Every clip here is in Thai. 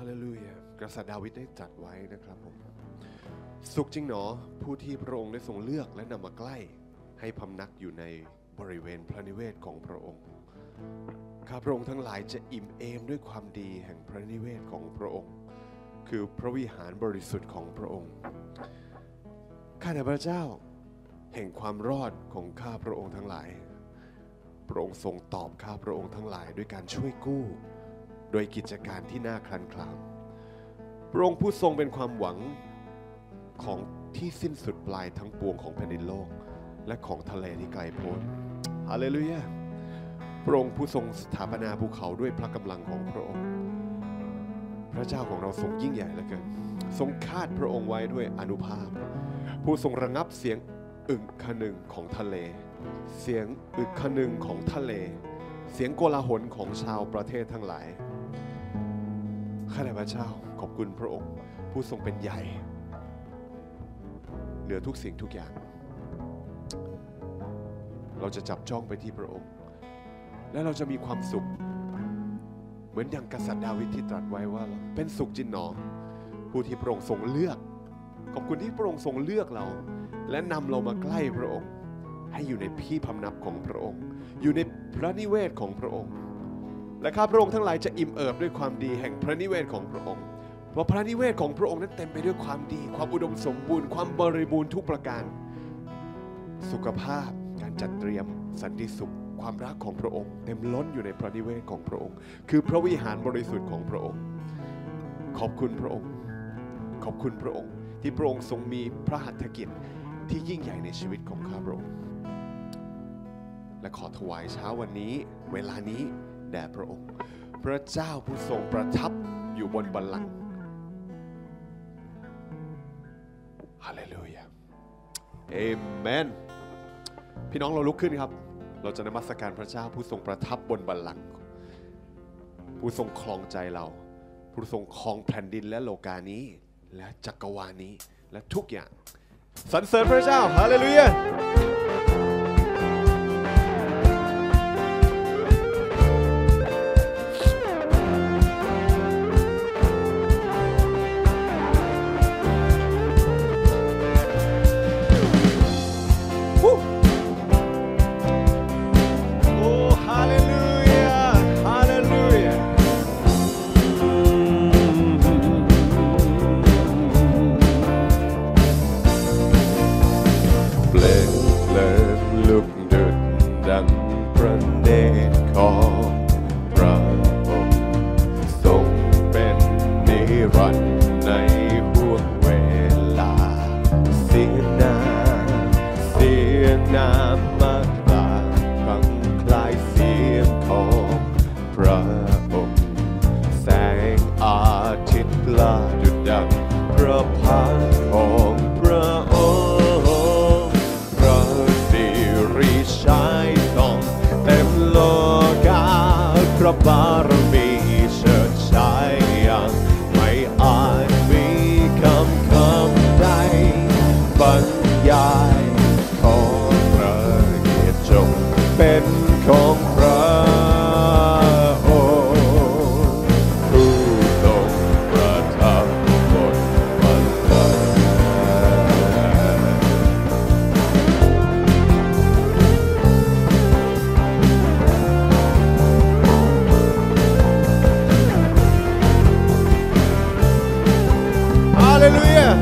เลลูยากษัตริย์ดาวิดได้ตรัสไว้นะครับผมสุขจริงหนอผู้ที่พระองค์ได้ทรงเลือกและนำมาใกล้ให้พำนักอยู่ในบริเวณพระนิเวศของพระองค์ข้าพระองค์ทั้งหลายจะอิ่มเอมด้วยความดีแห่งพระนิเวศของพระองค์คือพระวิหารบริสุทธิ์ของพระองค์ข้าแต่พระเจ้าแห่งความรอดของข้าพระองค์ทั้งหลายพระองค์ทรงตอบข้าพระองค์ทั้งหลายด้วยการช่วยกู้โดยกิจการที่น่าคลานคลามพระองค์ผู้ทรงเป็นความหวังของที่สิ้นสุดปลายทั้งปวงของแผ่นดินโลกและของทะเลที่ไกลโพ้นฮาเลลูยาพระองค์ผู้ทรงสถาปนาภูเขาด้วยพระกำลังของพระองค์พระเจ้าของเราทรงยิ่งใหญ่เหลือเกินทรงคาดพระองค์ไว้ด้วยอานุภาพผู้ทรงระงับเสียงอึกคนึงของทะเลเสียงอึกคนึงของทะเลเสียงโกลาหลของชาวประเทศทั้งหลายข้าแต่พระเจ้าขอบคุณพระองค์ผู้ทรงเป็นใหญ่เหนือทุกสิ่งทุกอย่างเราจะจับจ้องไปที่พระองค์และเราจะมีความสุขเหมือนอย่างกษัตริย์ดาวิดที่ตรัสไว้ว่าเป็นสุขจริงหนอผู้ที่พระองค์ทรงเลือกขอบคุณที่พระองค์ทรงเลือกเราและนำเรามาใกล้พระองค์ให้อยู่ในที่พำนักของพระองค์อยู่ในพระนิเวศของพระองค์และข้าพระองค์ทั้งหลายจะอิ่มเอิบด้วยความดีแห่งพระนิเวศของพระองค์เพราะพระนิเวศของพระองค์นั้นเต็มไปด้วยความดีความอุดมสมบูรณ์ความบริบูรณ์ทุกประการสุขภาพการจัดเตรียมสันติสุขความรักของพระองค์เต็มล้นอยู่ในพระนิเวศของพระองค์คือพระวิหารบริสุทธิ์ของพระองค์ขอบคุณพระองค์ขอบคุณพระองค์ที่พระองค์ทรงมีพระหัตถกิจที่ยิ่งใหญ่ในชีวิตของข้าพระองค์และขอถวายเช้าวันนี้เวลานี้แด่พระองค์พระเจ้าผู้ทรงประทับอยู่บนบัลลังก์ฮาเลลูยาเอเมนพี่น้องเราลุกขึ้นครับเราจะนมัสการพระเจ้าผู้ทรงประทับบนบัลลังก์ผู้ทรงครองใจเราผู้ทรงครองแผ่นดินและโลกานี้และจักรวาลนี้และทุกอย่างสรรเสริญพระเจ้าฮาเลลูยาบารมีเชิดชายอย่างไม่อาจมีคำใดบรรยายขอพระเกียรติจงเป็นของพระองค์ผู้ทรงประทับบนบัลลังก์ฮาเลลูยา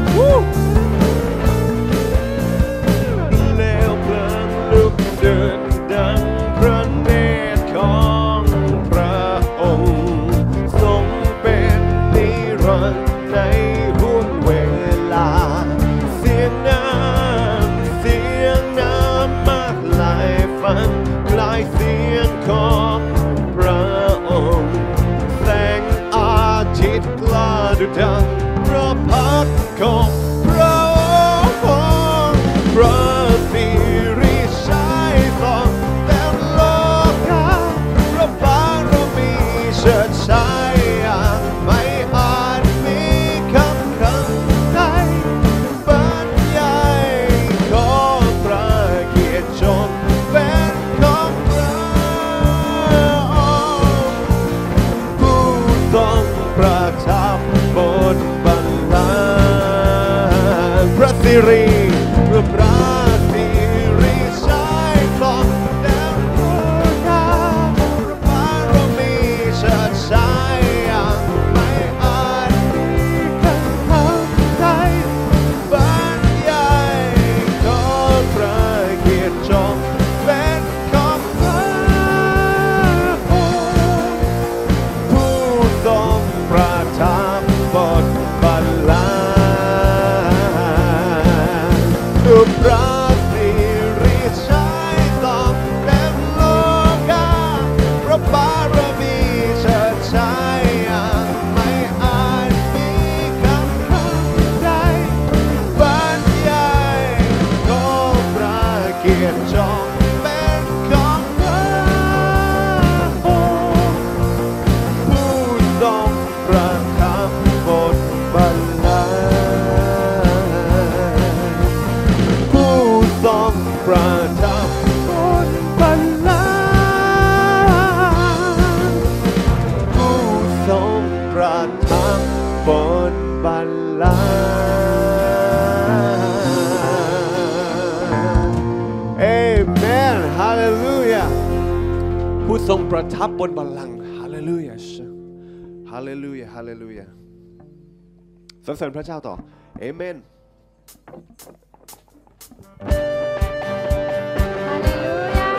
แล้วเพลิงลุกเดินดังพระเนตรของพระองค์ทรงเป็นนิรันดร์ในห่วงเวลาเสียงน้ำมากลายฟังคล้ายเสียงของพระองค์แสงอาทิตย์กล้าดุจดังพระพักตร์ของพระองค์พระสิริชัยส่องเต็มโลกาพระบารมีเชิดชายอย่างไม่อาจมีคำใดบรรยายขอพระเกียรติจงเป็นของพระองค์ผู้ทรงประทับสิริเพื่อพระสิริใช้ครองแดนโลกาพระบารมีเชิดชายอย่างไม่อาจมีคำใดบรรยายขอพระเกียรติจงเป็นของพระองค์ผู้ทรงประทับบนบัลลังก์ด้วยพระสิริใช้ต้องเต็มโลกาพระบารมีเชิดชายอย่างไม่อาจมีคำใดบรรยายขอพระเกียรติจงเป็นของพระองค์ผู้ทรงประทับบนบัลลังก์ผู้ทรงประทับบนบัลลังก์ผู้ทรงประทับบนบัลลังก์เอเมนฮาเลลูยาผู้ทรงประทับบนบัลลังก์ฮาเลลูยาฮาเลลูยาฮาเลลูยาสรรเสริญพระเจ้าต่อเอเมนฮาเลลูยา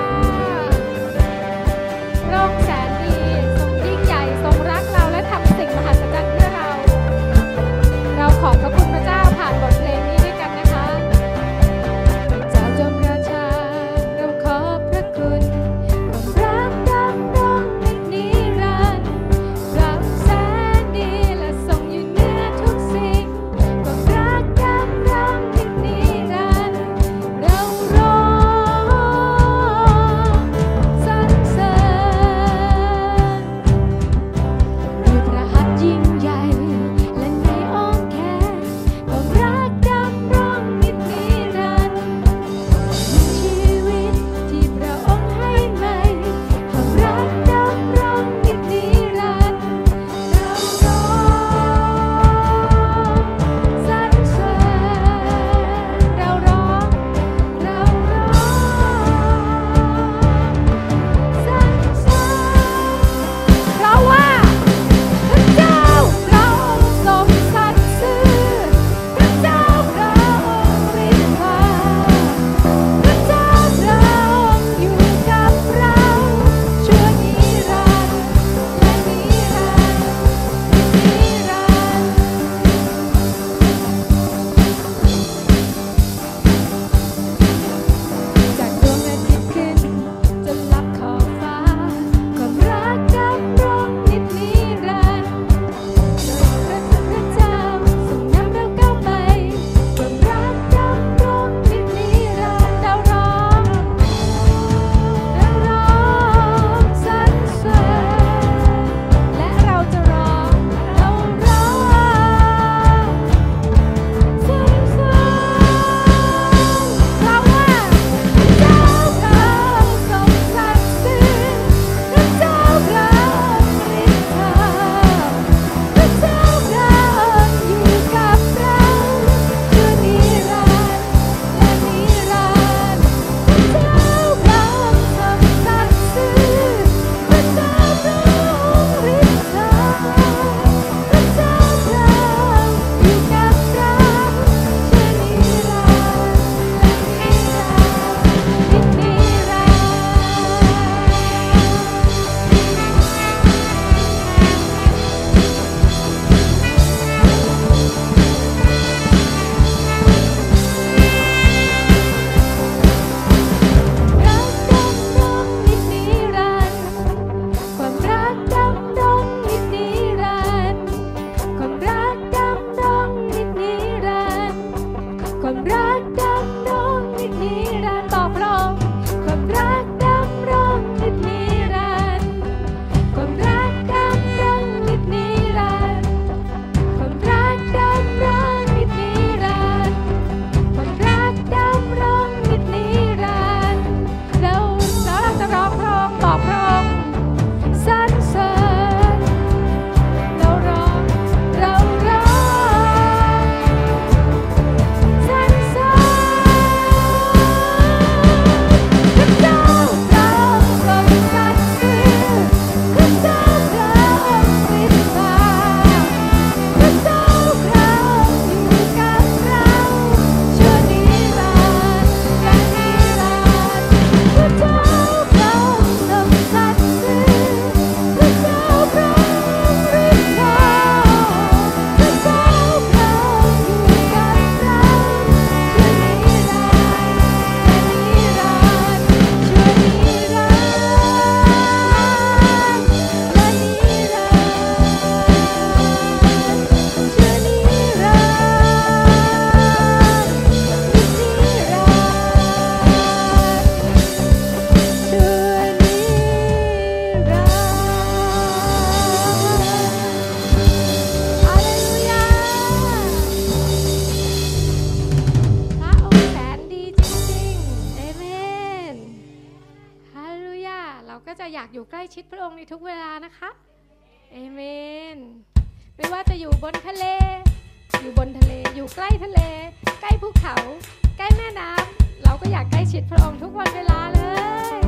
พระองค์แสนดีทรงยิ่งใหญ่ทรงรักเราและทำสิ่งมหัศจรรย์เพื่อเรา เราขอบพระคุณพระเจ้าผ่านบทเพลงนี้ด้วยกันนะคะเจ้าจอมราชาเราขอบพระคุณความรักดำรงนิรันดร์เราแสนดีและทรงอยู่เหนือทุกสิ่งความรักดำรงนิอยากอยู่ใกล้ชิดพระองค์ในทุกเวลานะคะเอเมนไม่ว่าจะอยู่บนทะเลอยู่ใกล้ทะเลใกล้ภูเขาใกล้แม่น้ำเราก็อยากใกล้ชิดพระองค์ทุกวันเวลาเลย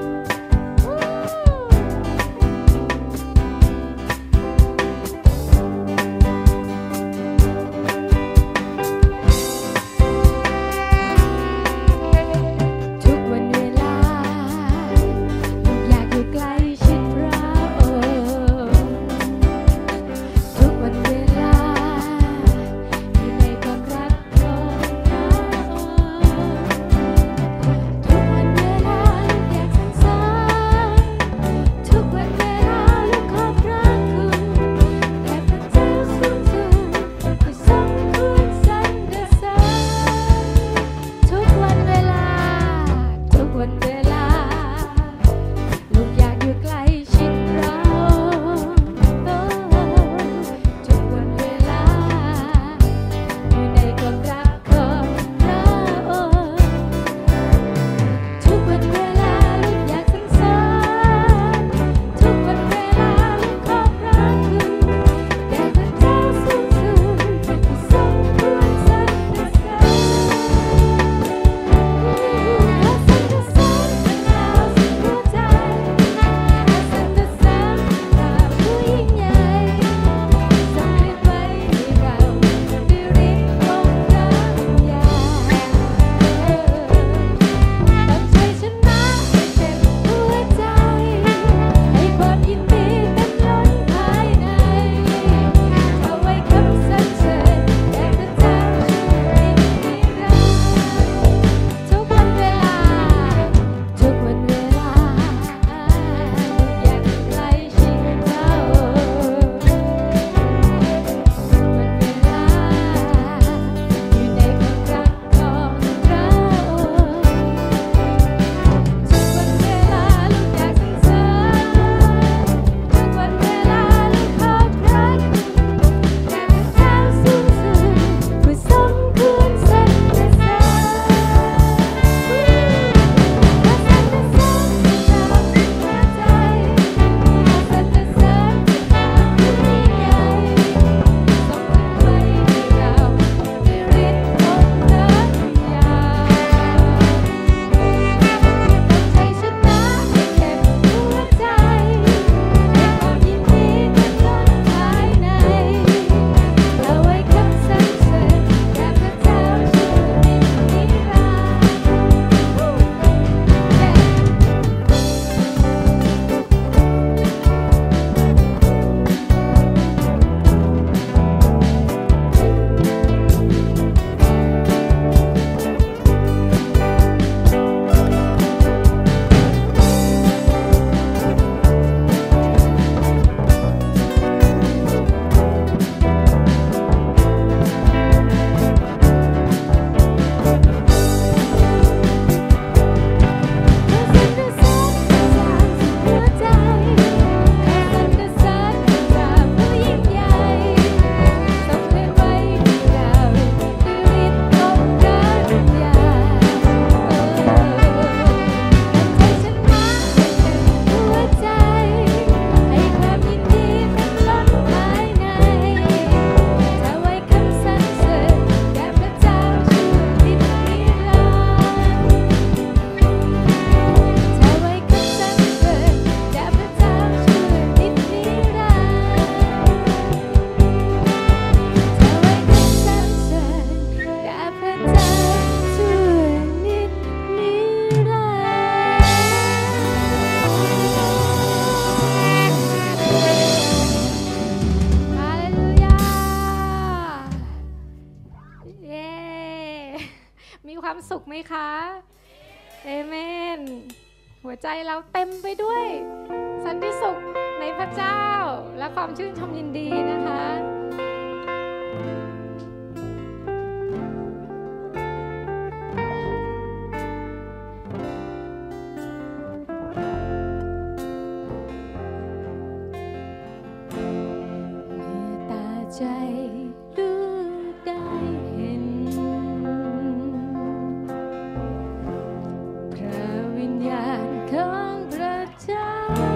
สุขไหมคะเอเมนหัวใจเราเต็มไปด้วยสันติสุขในพระเจ้าและความชื่นชมยินดีนะคะใจรู้ได้เห็นพระวิญญาณของพระเจ้า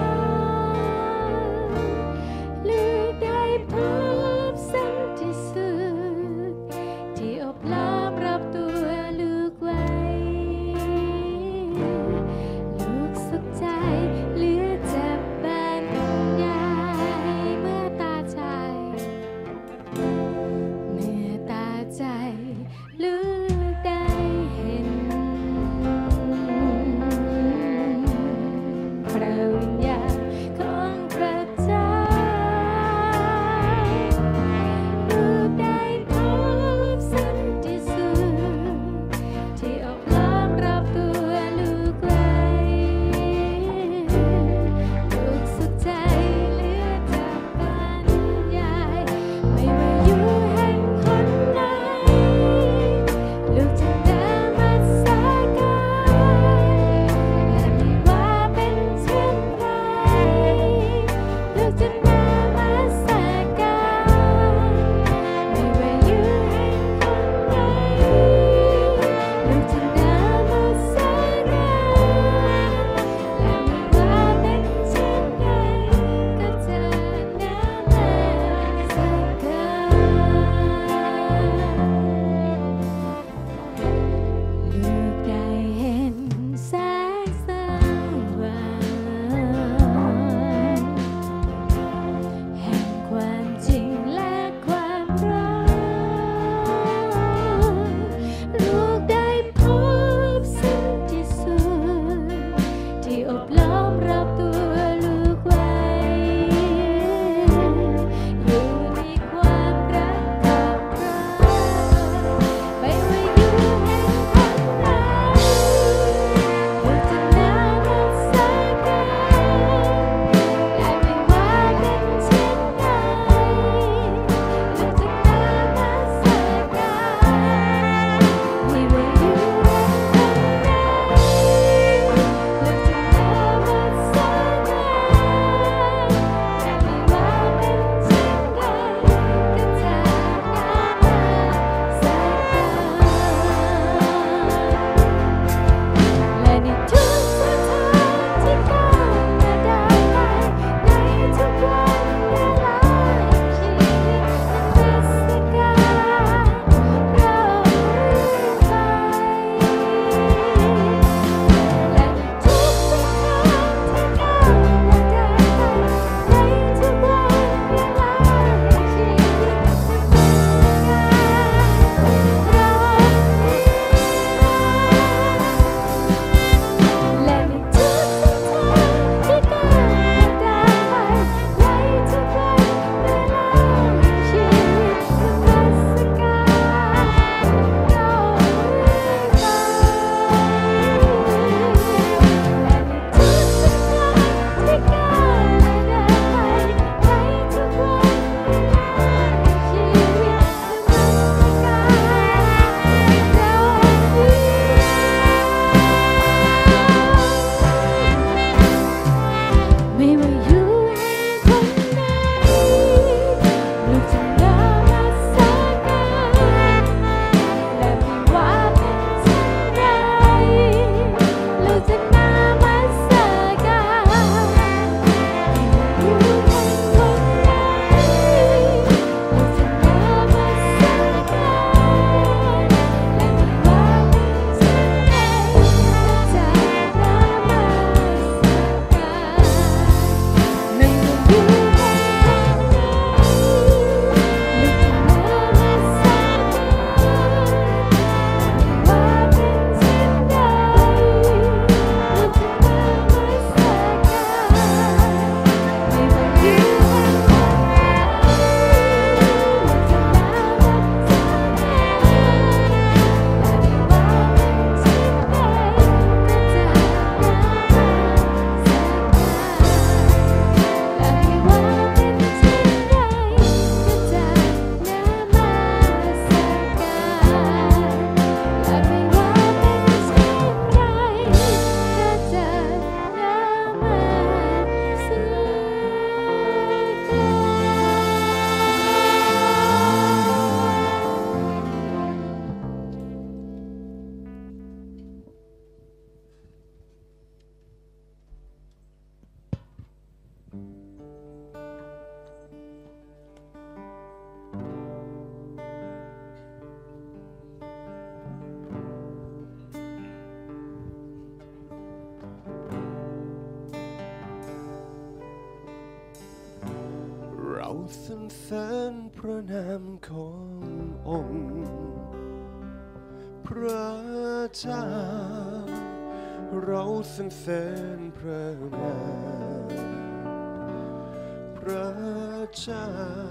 สรรเสริญพระนามขององค์พระเจ้าเราสรรเสริญพระนามพระเจ้า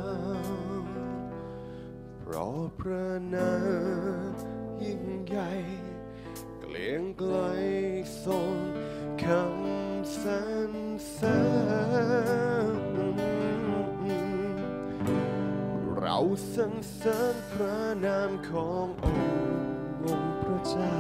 เพราะพระนามยิ่งใหญ่เกรียงไกรทรงคำสรรเสริญเราสรรเสริญพระนามขององค์พระเจ้า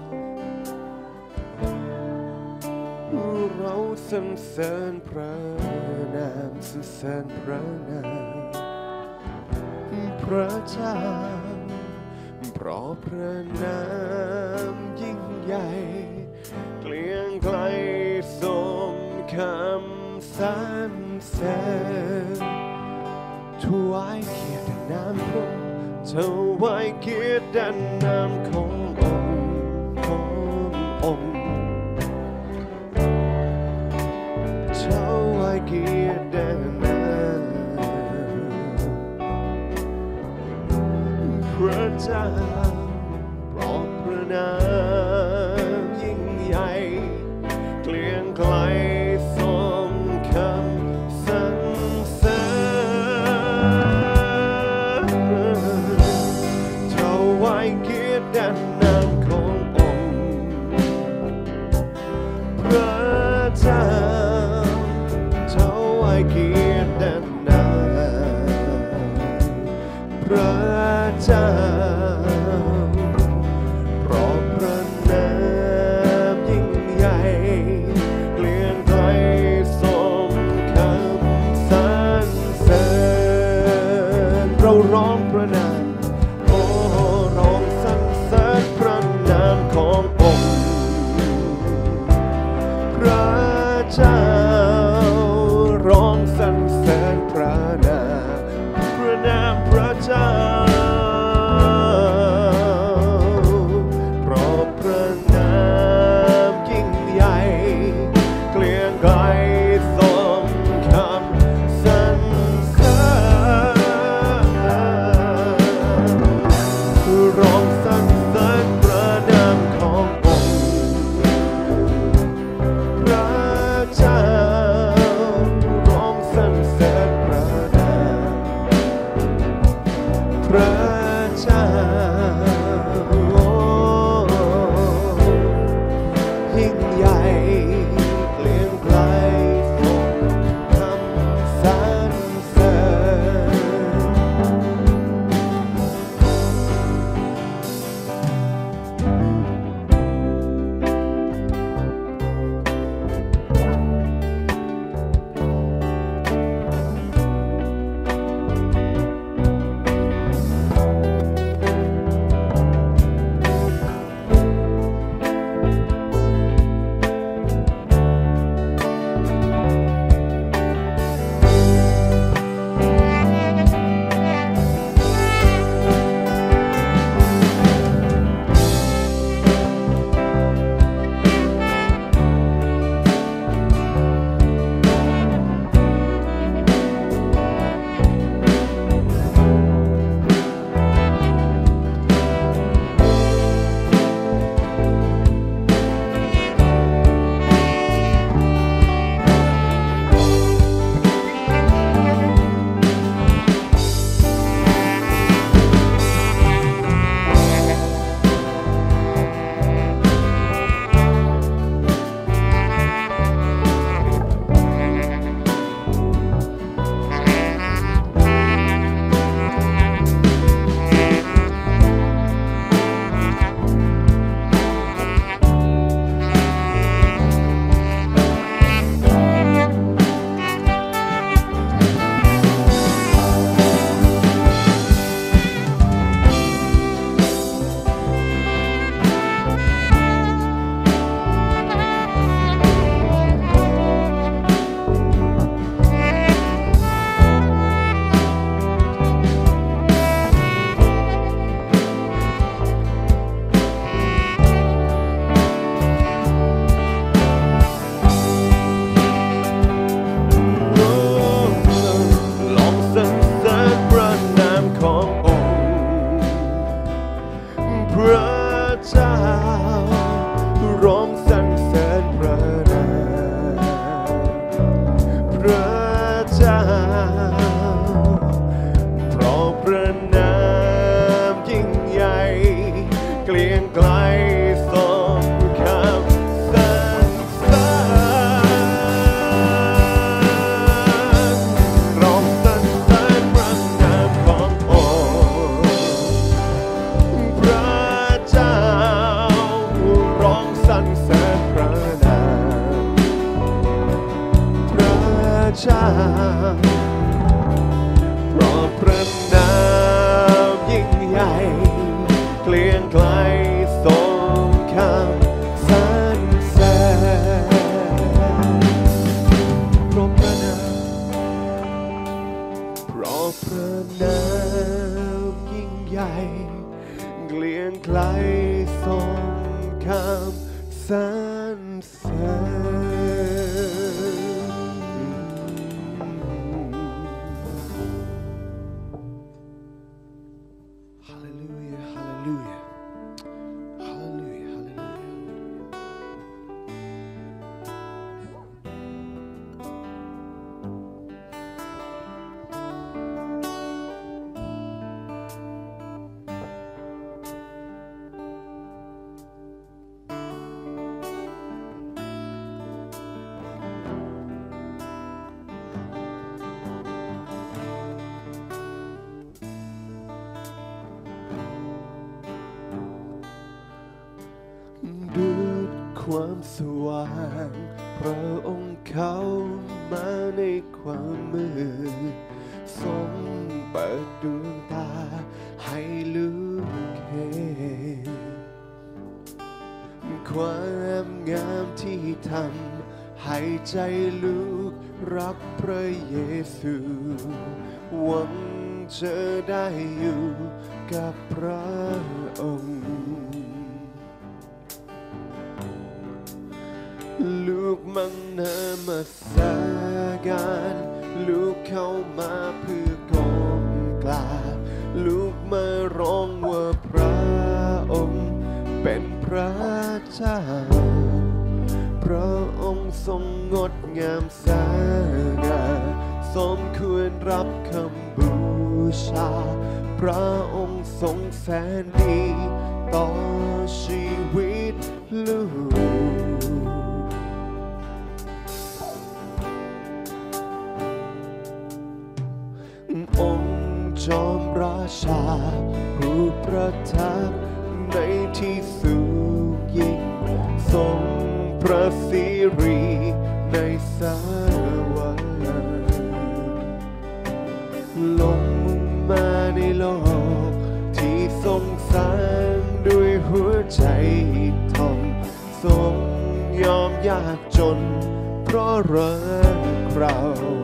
เราสรรเสริญพระนามสรรเสริญพระนามพระเจ้าเพราะพระนามยิ่งใหญ่เกรียงไกรทรงคำสรรเสริญถวายเกียรตินามพระองค์ถวายเกียรตินามขององค์ถวายเกียรตินามพระเจ้าเพราะพระนามยิ่งใหญ่เกรียงไกรทรงคำสรรเสริญถวายเกียรตินามขององค์พระเจ้าถวายเกียรตินามพระเจ้าเพราะพระนามยิ่งใหญ่เกรียงไกรทรงคำสรรเสริญเราร้องพระนามโอ้ร้องสรรเสริญพระนามขององค์พระเจ้าร้องสรรเสริญพระนามพระเจ้าเพราะพระนามยิ่งใหญ่เกรียงไกรทรงคำสรรเสริญร้องสรรเสริญพระนามขององค์พระเจ้าร้องสรรเสริญพระนามพระเจ้ายิ่งใหญ่เกรียงไกรทรงคำสรรเสริญพระนามยิ่งใหญ่เกลียงไกลทรงคำสรรเสริญฮาเลลูยาฮาเลลูยาฮาเลลูยาฮาเลลูยาด้วยความสว่างพระองค์เข้ามาในความมืดทรงเปิดดวงตาให้ลูกเห็นความงามที่ทำให้ใจลูกรักพระเยซูหวังจะได้อยู่กับพระองค์ลูกมันนามาสาการลูกเข้ามาเพื่อก้มกราบลูกมาร้องว่าพระองค์เป็นพระเจ้าพระองค์ทรงงดงามสง่าสมควรรับคำบูชาพระองค์ทรงแสนดีต่อชีวิตลูกองค์จอมราชาผู้ประทับในที่สูงยิ่งทรงพระสิริในสวรรค์ลงมาในโลกที่ทรงสร้างด้วยหัวใจทอมทรงยอมยากจนเพราะรักเรา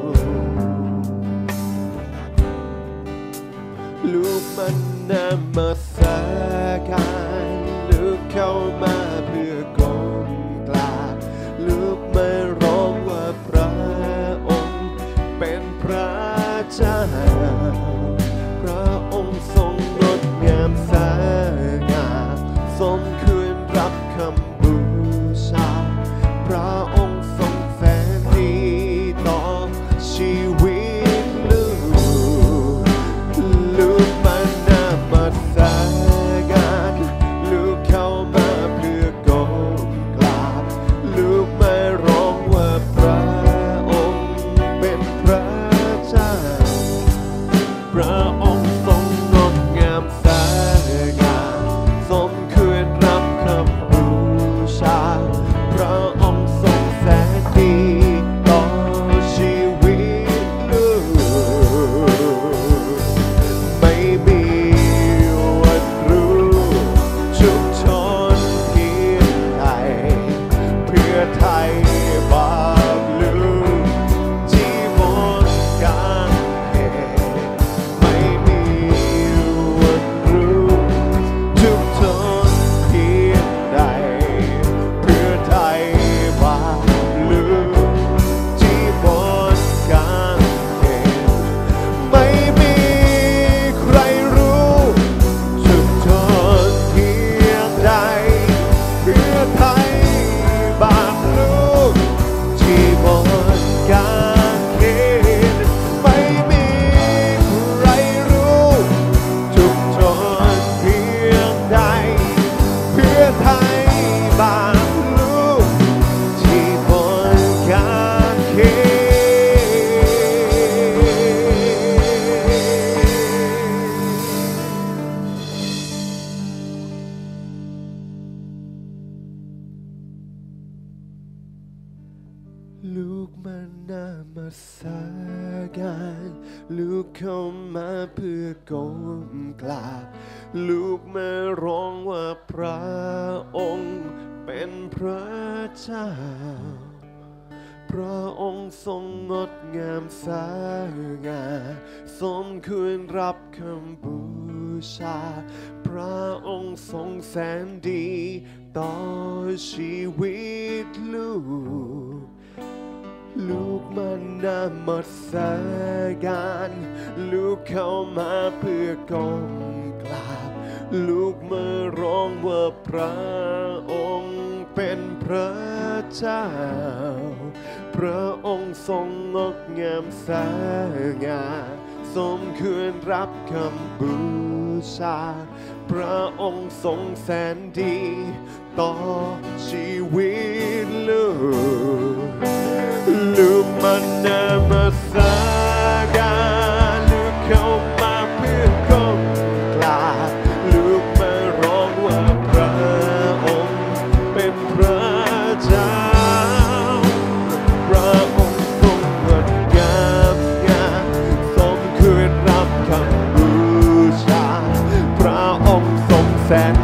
ลูกมันนำมาสาการลูกเข้ามาเพื่อก้มกราบลูกมาร้องว่าพระองค์เป็นพระเจ้าพระองค์ทรงงดงามสง่าสมควรรับคำบูชาพระองค์ทรงแสนดีต่อชีวิตลูกมันนำมาสาการลูกเข้ามาเพื่อก้มกราบลูกมาร้องว่าพระองค์เป็นพระเจ้าพระองค์ทรงงดงามสง่าสมควรรับคำบูชาพระองค์ทรงแสนดีต่อชีวิตลูกไม่มีวันรู้ชุมชนเพียงใดเพื่อไทยบาปลูกที่บนกางเขนไม่มีวันรู้ชุมชนเพียงใดเพื่อไทยบาปลูกที่บนกางเขนไม่มีใครรู้ชุมชนเพียงใดเพื่อไทยบาปลูกที่บนกางเขนไม่มีใครรู้ชุมชนเพียงใดเพื่อไทยบาปลูกที่บนกางเขนลูกมันนามาสาการลูกเข้ามาเพื่อก้มกราบลูกมาร้องว่าพระองค์เป็นพระเจ้าพระองค์ทรงงดงามสง่าสมควรรับคำบูชาพระองค์ทรงแสนดีต่อชีวิตลูกมันนามัสการลูกเข้ามาเพื่อก้มกราบลูกมาร้องว่าพระองค์เป็นพระเจ้าพระองค์ทรงงดงามสง่าสมควรรับคำบูชาพระองค์ทรงแสนดีต่อชีวิตลูกมันนามัสการลูกเข้ามาเพื่อก้มกราบลูกมาร้องว่าพระองค์เป็นพระเจ้าพระองค์ทรงงดงามสมควรรับคำบูชาพระองค์ทรงแสน